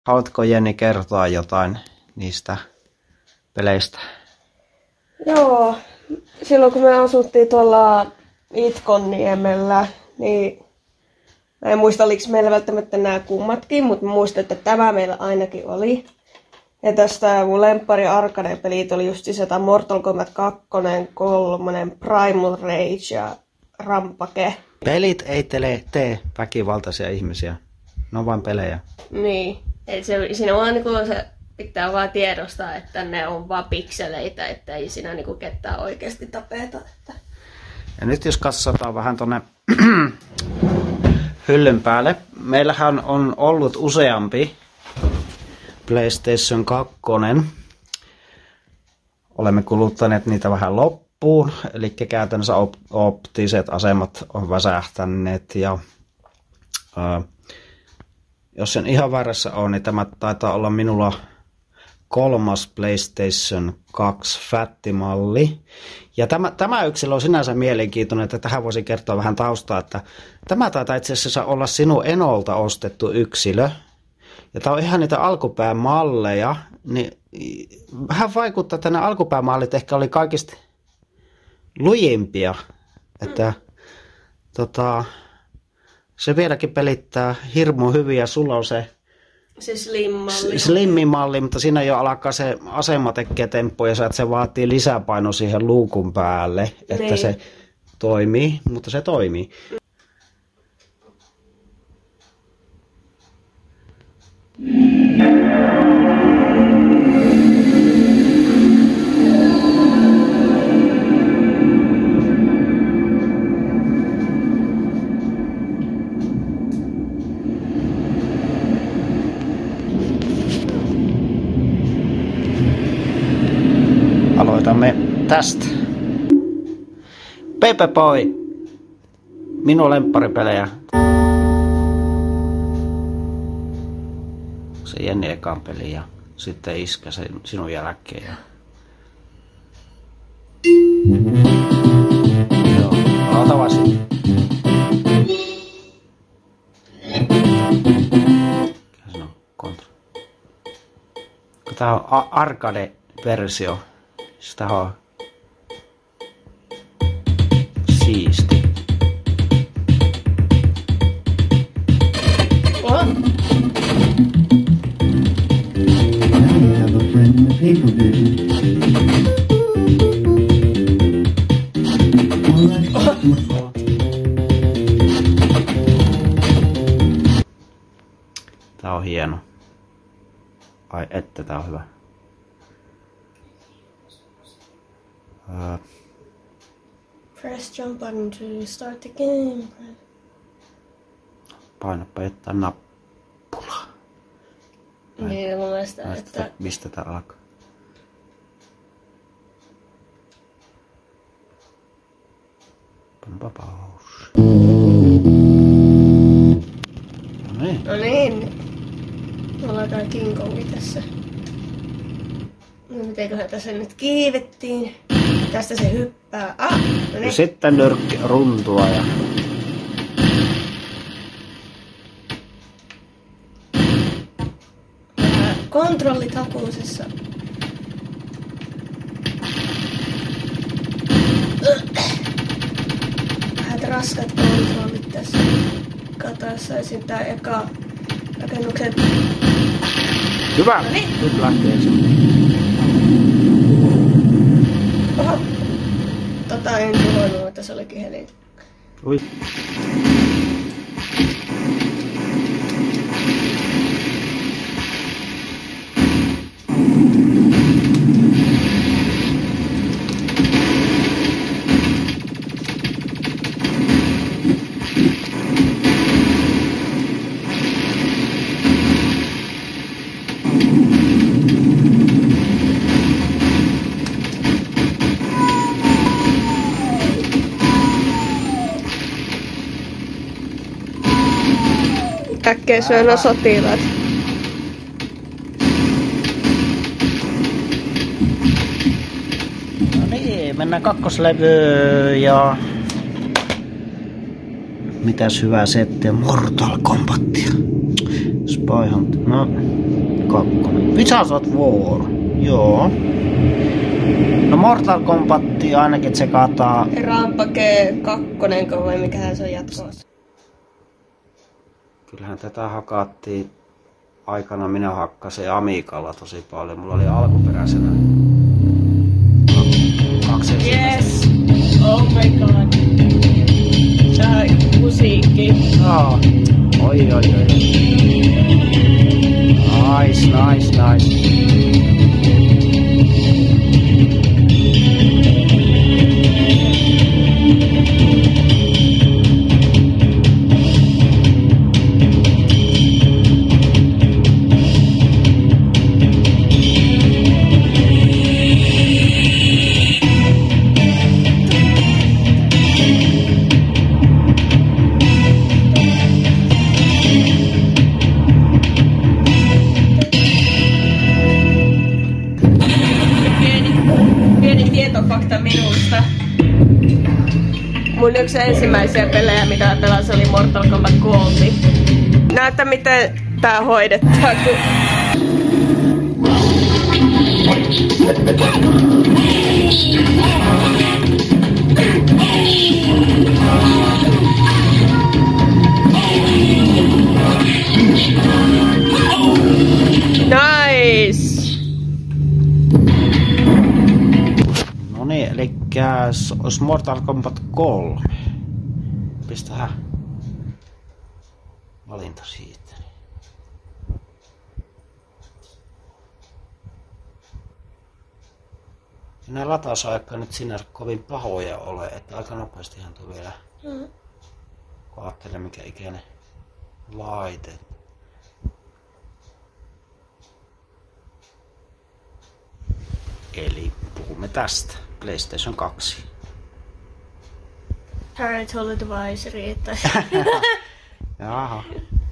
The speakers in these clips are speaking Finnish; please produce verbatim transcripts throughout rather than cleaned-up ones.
Haluatko Jenni kertoa jotain niistä peleistä? Joo, silloin kun me asuttiin tuolla Itkonniemellä, niin mä en muista oliko meillä välttämättä nämä kummatkin, mutta mä muistan, että tämä meillä ainakin oli. Ja tästä mun lemppari arcade-pelit oli just se Mortal Kombat kaksi, kolme, Primal Rage ja Rampage. Pelit ei tele, tee väkivaltaisia ihmisiä, ne on vain pelejä. Niin, et se, siinä vaan niinku se pitää vaan tiedostaa, että ne on vaan pikseleitä, että ei siinä niinku ketään oikeasti tapeta. Että... Ja nyt jos katsotaan vähän tonne hyllyn päälle. Meillähän on ollut useampi PlayStation kaksi. Olemme kuluttaneet niitä vähän loppuun, eli käytännössä op- optiset asemat on väsähtäneet. Ja, ää, jos en ihan väärässä ole, niin tämä taitaa olla minulla kolmas PlayStation kaksi Fat-malli. Ja tämä, tämä yksilö on sinänsä mielenkiintoinen, että tähän voisi kertoa vähän taustaa, että tämä taitaa itse asiassa olla sinun enolta ostettu yksilö. Ja tämä on ihan niitä alkupäämalleja, niin vähän vaikuttaa, että nämä alkupäämallit ehkä oli kaikista lujimpia. Että tota, se vieläkin pelittää hirmu hyvin ja sulla on se Se slim-malli. Slimmi-malli, mutta siinä jo alkaa se asema tekee temppuja, ja se vaatii lisäpaino siihen luukun päälle, että niin. Se toimii, mutta se toimii. Aloitamme tästä. Pepe Boy. Minun lempparipelejä. Se Jenni ekan peli ja sitten Iskä se sinun jälkeen. Ja... Joo, aloita vaan sitten. Mikä se on? Contra. Tää on arcade-versio. Sitä on siisti. Oh. Tää on hieno. Ai että tää on hyvä. Uh. Press jump button to start the game. Painapa jotain nappulaa. Niin, mun mielestä, että... Mistä tää alkaa? Panpa paus. No niin. No niin. Me ollaan King Kongi tässä. No mitenköhän tässä nyt kiivettiin? Tästä se hyppää. Ah, no niin. Sitten nyrkki runtua ja... Vähän kontrollit hakuusessa. Vähän raskat kontrollit tässä. Katsotaan ensin tää eka rakennuksen... Hyvä! No niin. Nyt lähtee se. Oho. Tota en tuhoinut, että se olikin heli. Ui. Äkkiä syönä sotilaat. No niin, mennään kakkoslevyyn ja... Mitäs hyvää settiä? Mortal Kombatia. Spy Hunt. No... Kakkonen. Wizards of War. Joo. No Mortal Kombat ainakin se kataa. Rampage kakkonen, vai mikähän se on jatkossa? Kyllähän tätä hakattiin aikana, minä hakkasin Amigalla tosi paljon. Mulla oli alkuperäisenä kaksi yes! Oh my god. Tää musiikki. Joo. Oi oi oi. Nice, nice, nice. Mun yksi ensimmäisiä pelejä, mitä pelasin, oli Mortal Kombat kolme. Näyttä miten tää hoidetaan, kun... Nice! No niin, eli olisi Mortal Kombat kolme. Pistähän valinta siitä. Nämä latausaika nyt sinä kovin pahoja ole, että aika nopeastihan tuo vielä. Mm. Kun ajattelee mikä ikäinen laite. Eli puhumme tästä. PlayStation kaksi. Parental advisory, että... Jaha.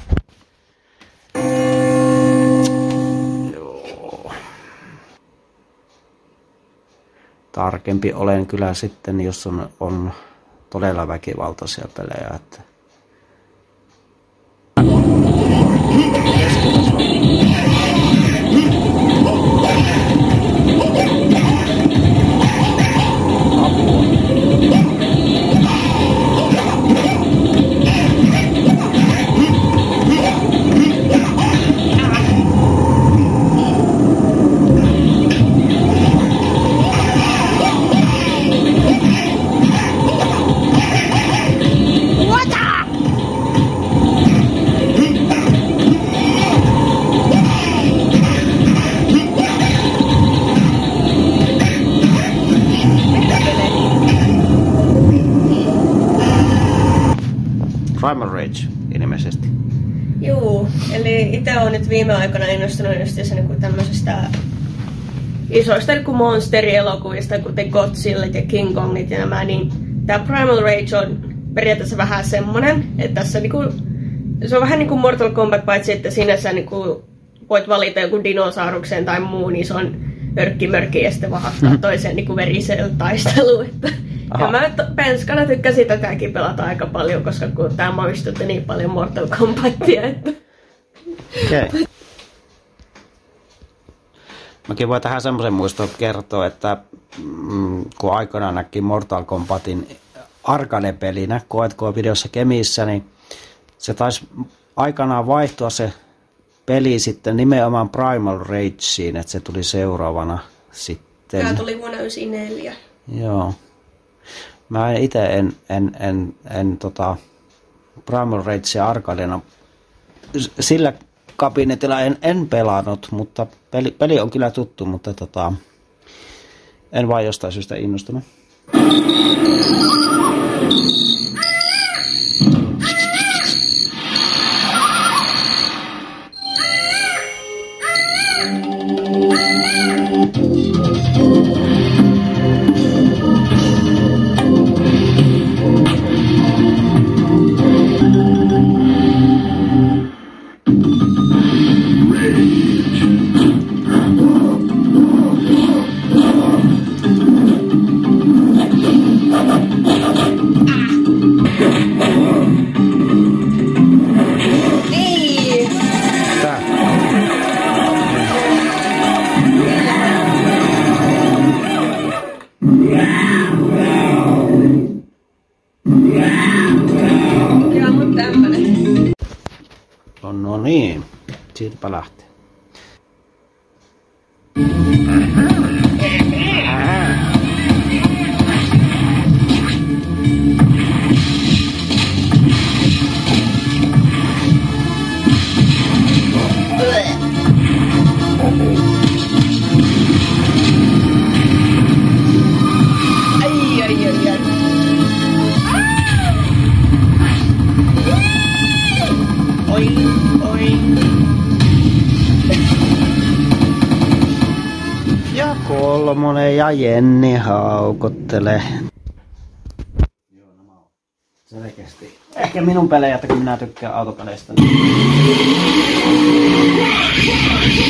Joo. Tarkempi olen kyllä sitten, jos on, on todella väkivaltaisia pelejä. Että... Primal Rage ilmeisesti. Juu, eli itse olen nyt viime aikoina innostunut just niin tämmöisestä isoista niin monsteri-elokuvista, kuten Godzillat ja King Kongit ja nämä, niin tämä Primal Rage on periaatteessa vähän semmonen, että tässä niinku, se on vähän niin kuin Mortal Kombat, paitsi että siinä sä niinku voit valita joku dinosauruksen tai muun ison örkkimörkki ja sitten vahastaa mm-hmm. toiseen niinku veriseen taisteluun. Että ja mä penskana tykkäsin tätäkin pelata aika paljon, koska kun tää maistutti niin paljon Mortal Kombatia, että... Okay. Mäkin voin tähän semmoisen muiston kertoa, että mm, kun aikanaan näki Mortal Kombatin arcade-pelinä K and K-videossa Kemissä, niin se taisi aikanaan vaihtua se peli sitten nimenomaan Primal Rageen, että se tuli seuraavana sitten. Tää tuli vuonna yhdeksänkymmentäneljä. Joo. Mä itse en, en, en, en tota, Primal Ragea arcadena sillä kabinetilla en, en pelannut, mutta peli, peli on kyllä tuttu, mutta tota, en vaan jostain syystä innostunut. voittipa lähteä. Ai, ai, ai, ai. Oi, oi. Ja kolmonen ja Jenni haukottelee. Joo, nämä on selkeästi. Ehkä minun pelejä, että kun minä tykkään autopeleistä. Niin